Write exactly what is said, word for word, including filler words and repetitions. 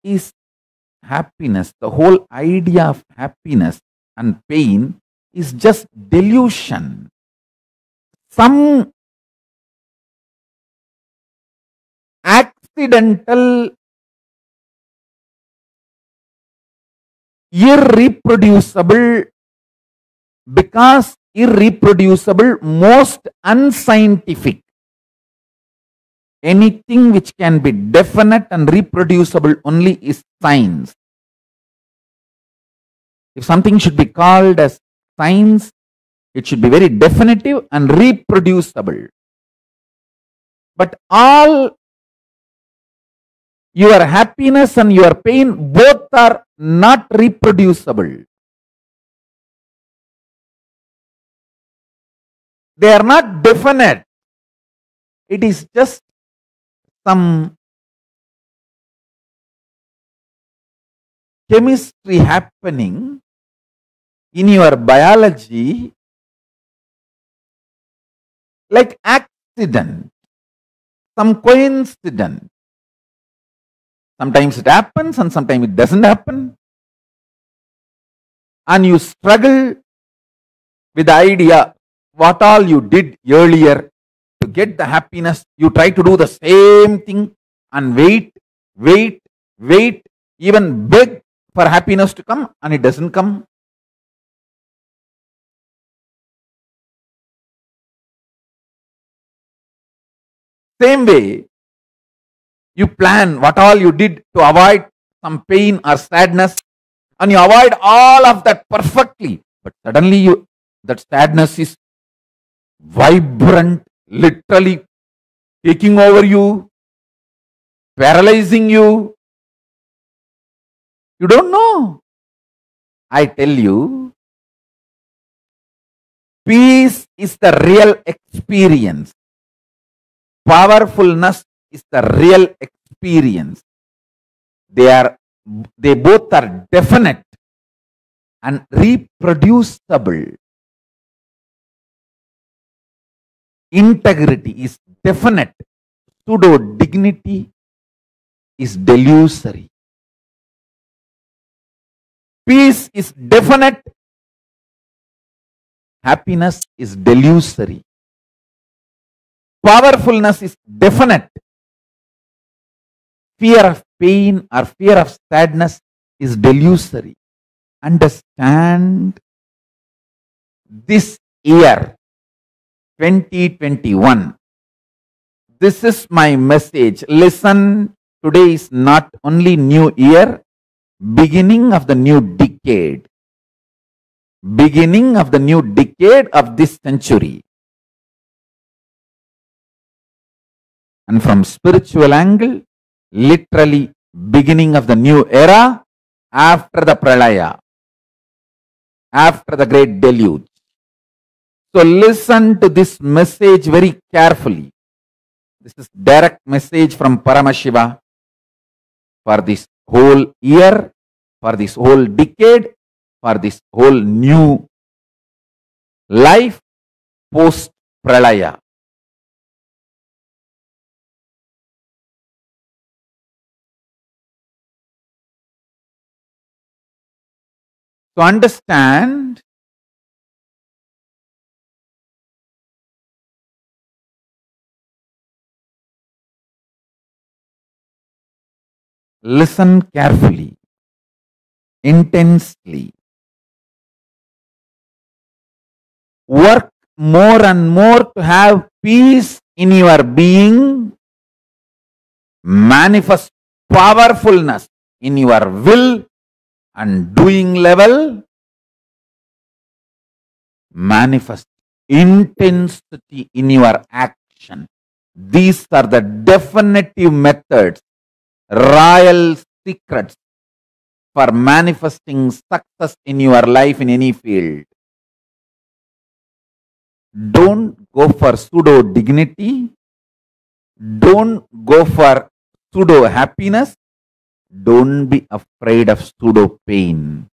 is happiness. The whole idea of happiness and pain is just delusion. Some accidental, irreproducible, because irreproducible, most unscientific. Anything which can be definite and reproducible only is science. If something should be called as science, it should be very definitive and reproducible. But all your happiness and your pain, both are not reproducible. They are not definite. It is just some chemistry happening in your biology, like accident, some coincidence. Sometimes it happens and sometimes it doesn't happen. And you struggle with the idea, what all you did earlier to get the happiness. You try to do the same thing and wait, wait, wait, even beg for happiness to come, and it doesn't come. Same way, you plan what all you did to avoid some pain or sadness, and you avoid all of that perfectly. But suddenly you, that sadness is vibrant, literally taking over you, paralyzing you. You don't know. I tell you, peace is the real experience. Powerfulness is the real experience. They are, they both are definite and reproducible. Integrity is definite. Pseudo dignity is delusory. Peace is definite. Happiness is delusory. Powerfulness is definite. Fear of pain or fear of sadness is delusory. Understand, this year, twenty twenty-one, this is my message. Listen, today is not only new year, beginning of the new decade. Beginning of the new decade of this century. And from spiritual angle, literally beginning of the new era after the pralaya, after the great deluge. So listen to this message very carefully. This is direct message from Paramashiva for this whole year, for this whole decade, for this whole new life post pralaya. To understand, listen carefully, intensely. Work more and more to have peace in your being. Manifest powerfulness in your will and doing level. Manifest intensity in your action. These are the definitive methods, royal secrets for manifesting success in your life in any field. Don't go for pseudo dignity. Don't go for pseudo happiness. Don't be afraid of pseudo pain.